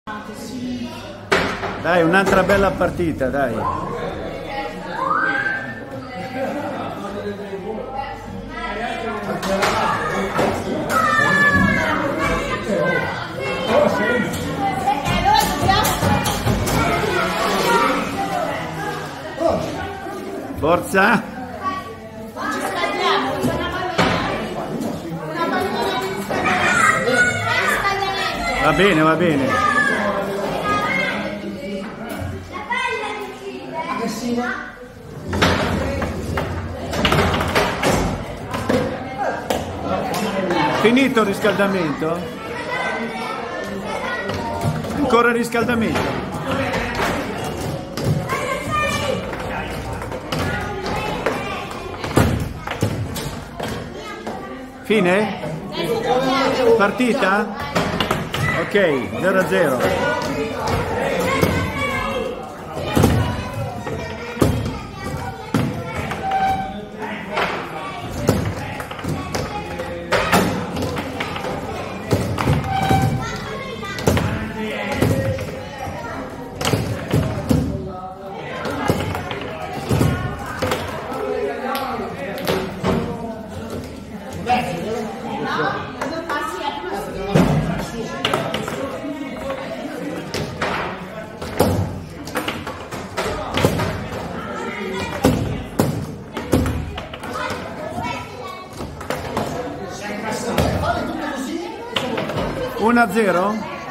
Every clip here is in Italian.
Dai, un'altra bella partita, dai. Forza! Non ci scaldiamo, c'è una pallina di riscaldamento. Va bene, va bene. La palla vicina. Aggressiva. Finito il riscaldamento? Ancora il riscaldamento? Fine? Partita? Ok, 0-0. Una a 0?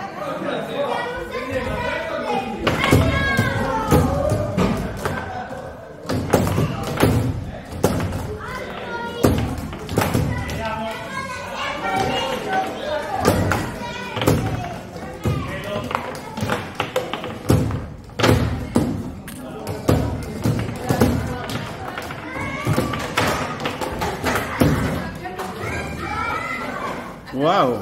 Wow!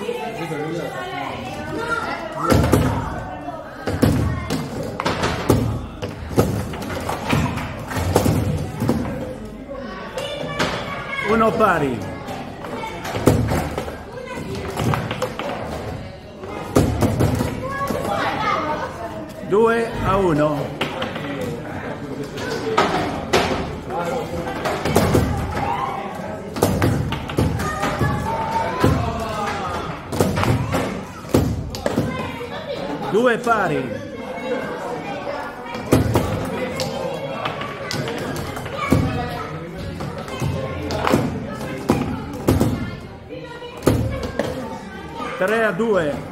Uno pari. Due a 1. Due pari. Tre a 2.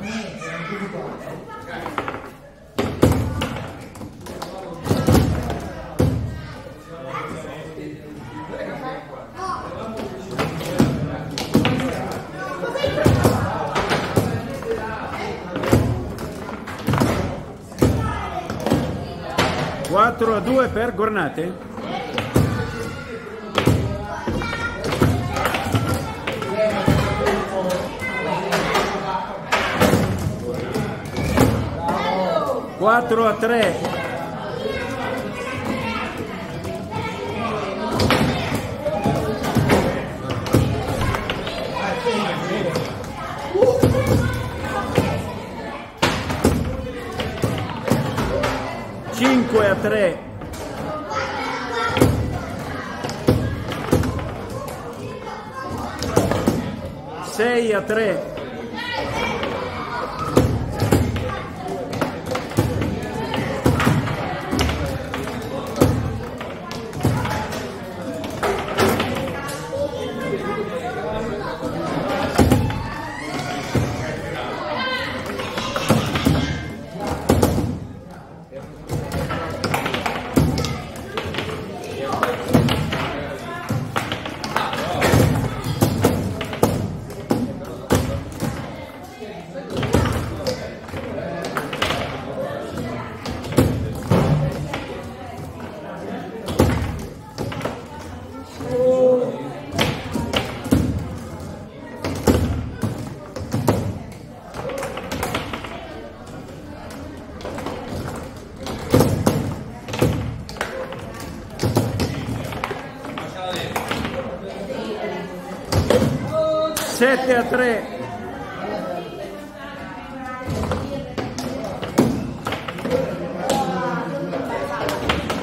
Quattro a 2 per Gornate. Quattro a 3. Cinque a 3. Sei a 3. Sette a 3.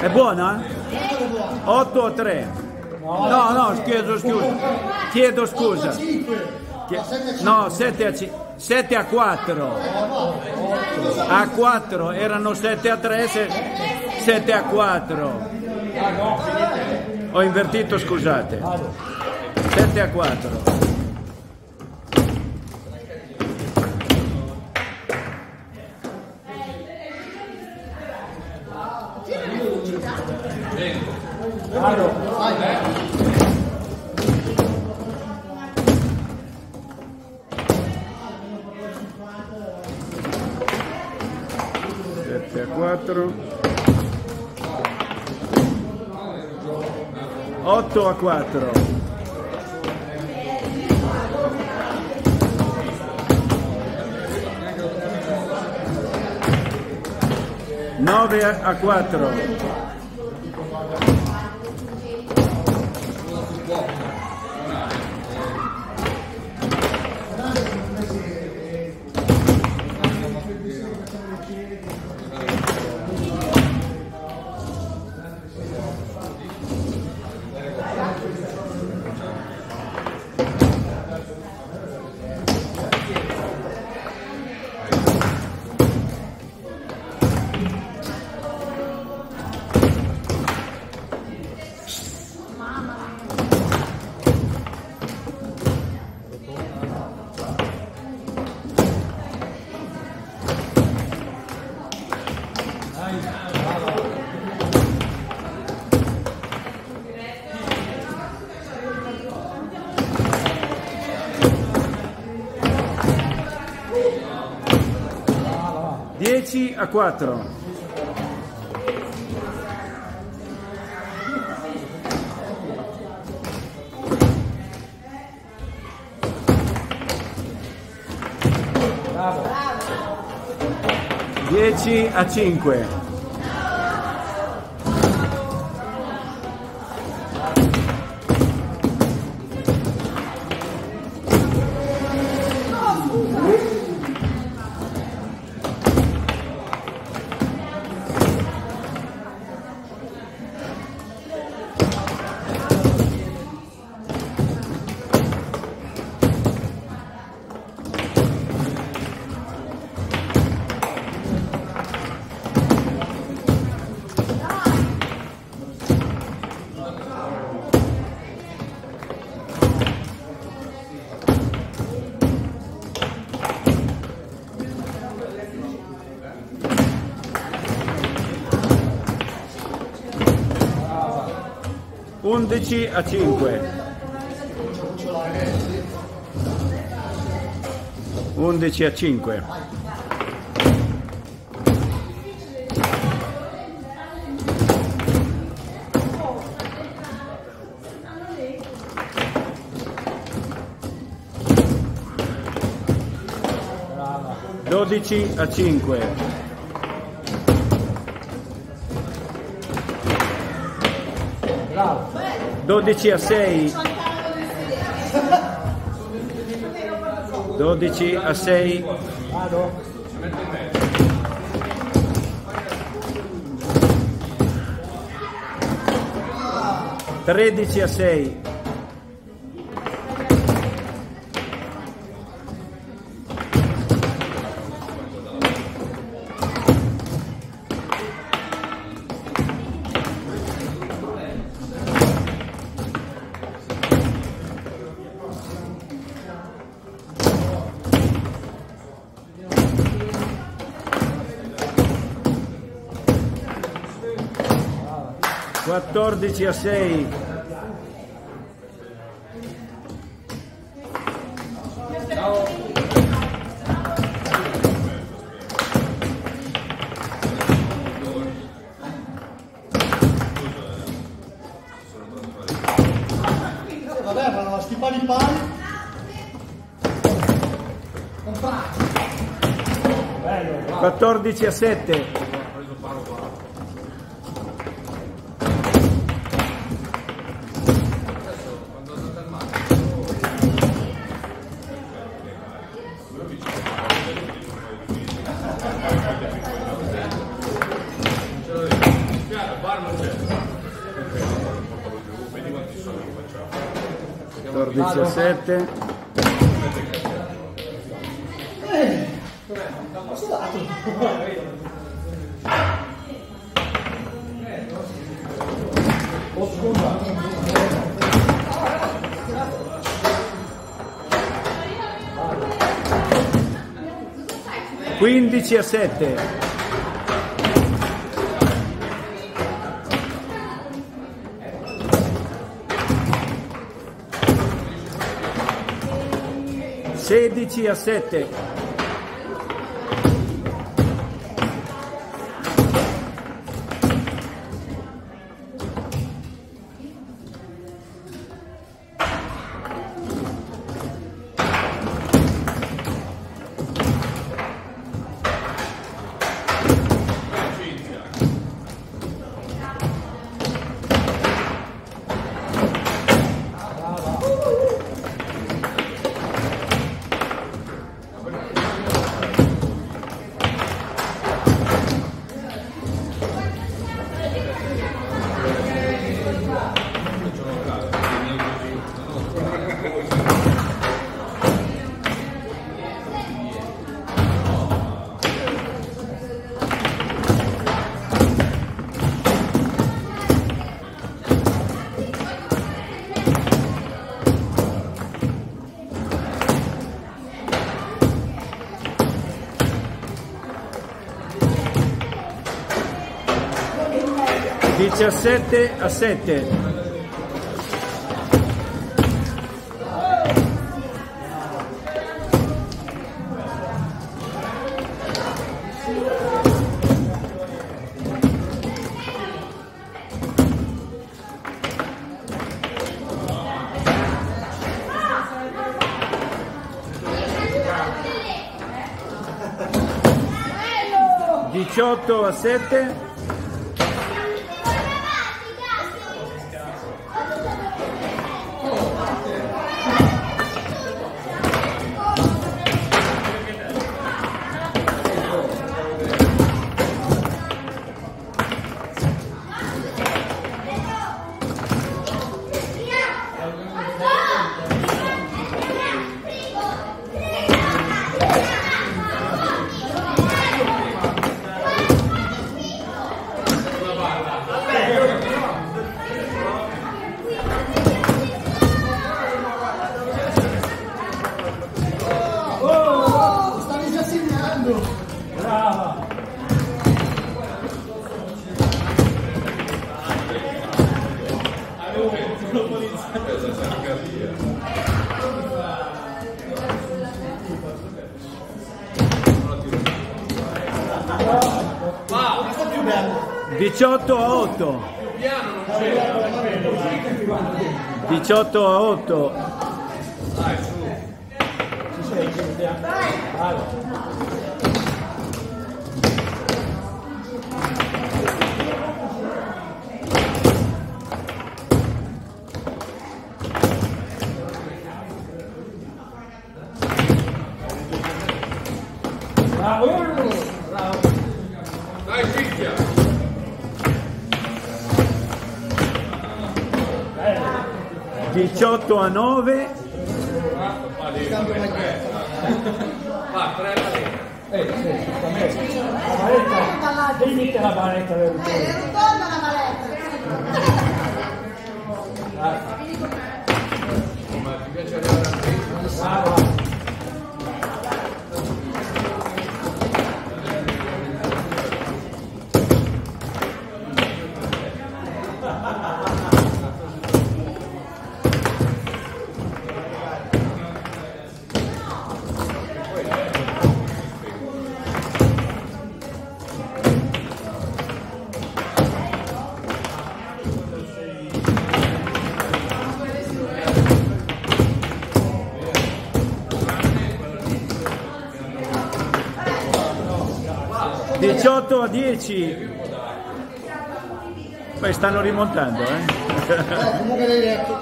È buona? 8 a 3. No, chiedo scusa. No, 7 a 4. A 4, erano 7 a 3, 7 a 4. Ho invertito, scusate. 7 a 4. Sette a 4, 8 a 4, 9 a 4. Dieci a 4. Bravo. 10 a 5. 11 a 5. 11 a 5. 12 a 5. 12 a 6. 12 a 6. 13 a 6. 14 a 6. 14 a 7. 15 14 a 7. Oh, scusa. 15 a 7. Sedici a 7. 17 a 7. Diciotto a 7. Brava! Va! 18 a 8. 18 a 8. Dai, su! Ci sei, vai! Bravo! Bravo! Dai, picchia! 18 a 9. Va, 3 Sì, giustamente. La maletta, devi mettere la maletta del ritorno. Torna la maletta. Ma ti piace arrivare a 3? Brava. Diciotto a 10. Poi stanno rimontando, Comunque l'hai detto.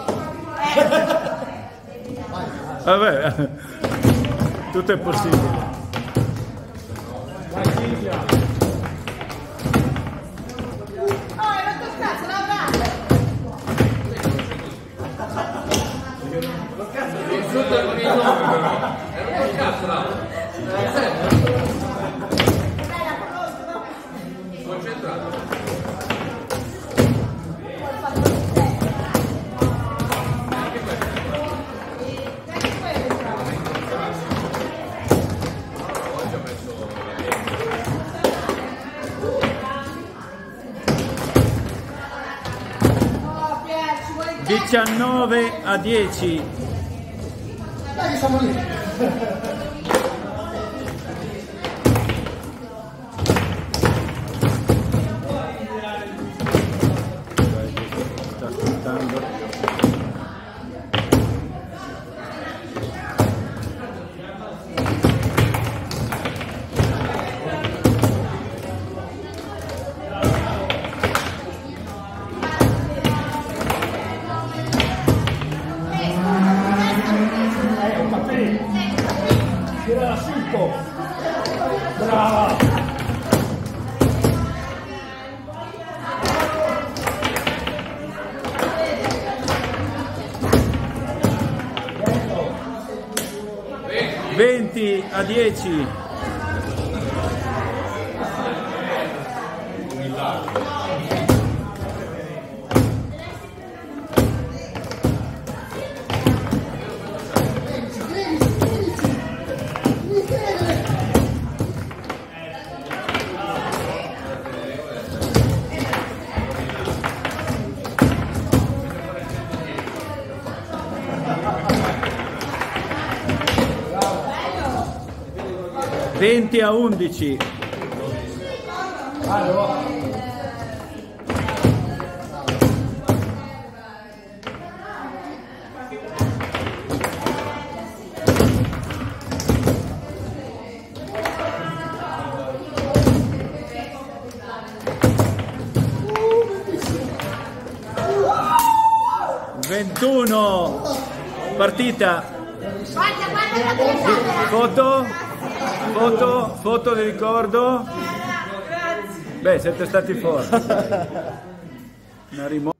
Vabbè, tutto è possibile. Vai Silvia. Oh, hai rotto il cazzo, la aiuta con i nomi però. Era un cazzo là. Concentrato. Oggi ho messo Oh, Pier, ci vuole il 19-10. Dai, siamo lì. Sta ascoltando. Tira la 5. Brava. Venti a 10. Venti a 11. Allora. Ventuno. Partita. Guarda la telecamera. Foto di ricordo. Beh, siete stati forti. Una